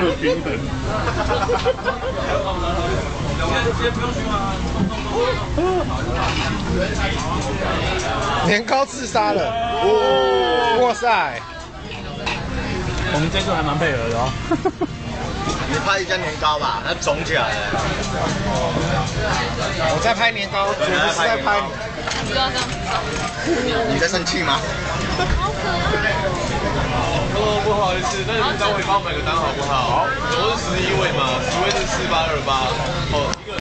平衡。 年糕自杀了，哇塞！ 我们这次还蛮配合的哦。 你拍一张年糕吧，它肿起来了。 我在拍年糕，绝对是在拍你。 你在生气吗？ 不好意思，那你待会帮我买个单好不好？好，我是11位嘛，10位是4828，哦